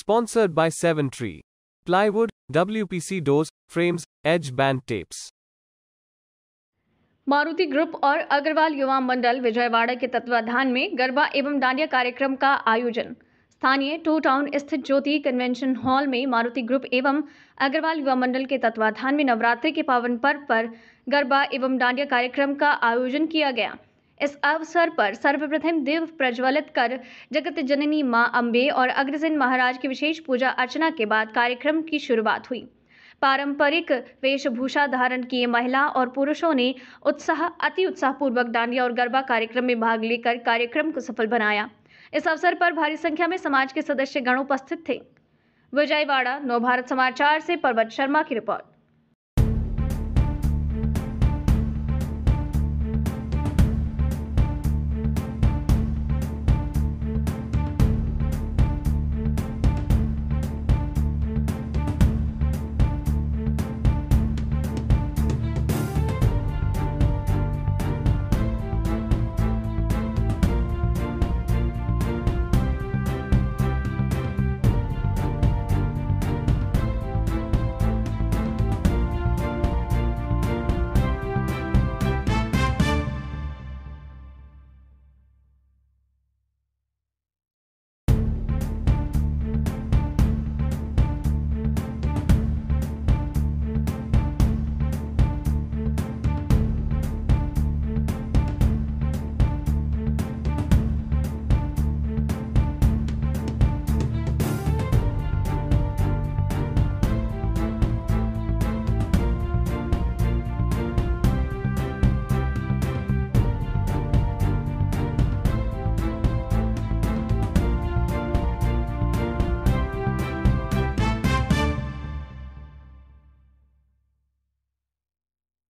Sponsored by Seven Tree Plywood, WPC doors, frames, edge band tapes. Maruti group और अग्रवाल युवा मंडल विजयवाड़ा के तत्वाधान में गरबा एवं डांडिया कार्यक्रम का आयोजन। स्थानीय टू टाउन स्थित ज्योति कन्वेंशन हॉल में मारुति ग्रुप एवं अग्रवाल युवा मंडल के तत्वाधान में नवरात्रि के पावन पर्व पर गरबा एवं डांडिया कार्यक्रम का आयोजन किया गया। इस अवसर पर सर्वप्रथम दीप प्रज्वलित कर जगत जननी मां अम्बे और अग्रसेन महाराज की विशेष पूजा अर्चना के बाद कार्यक्रम की शुरुआत हुई। पारंपरिक वेशभूषा धारण किए महिला और पुरुषों ने अति उत्साहपूर्वक डांडिया और गरबा कार्यक्रम में भाग लेकर कार्यक्रम को सफल बनाया। इस अवसर पर भारी संख्या में समाज के सदस्य गण उपस्थित थे। विजयवाड़ा नवभारत समाचार से पर्वत शर्मा की रिपोर्ट।